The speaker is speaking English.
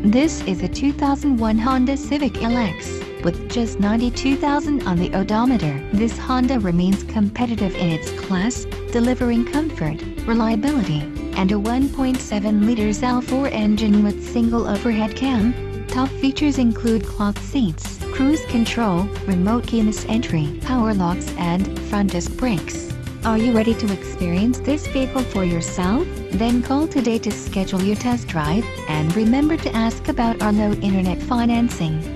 This is a 2001 Honda Civic LX, with just 92,000 on the odometer. This Honda remains competitive in its class, delivering comfort, reliability, and a 1.7-liter L4 engine with single overhead cam. Top features include cloth seats, cruise control, remote keyless entry, power locks, and front disc brakes. Are you ready to experience this vehicle for yourself? Then call today to schedule your test drive, and remember to ask about our low internet financing.